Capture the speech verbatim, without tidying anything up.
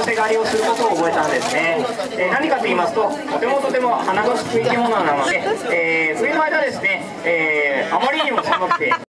せ狩りをすることを覚えたんですね。えー、何かと言いますと、とてもとても鼻の利く生き物なので、えー、冬の間ですね、えー、あまりにも寒くて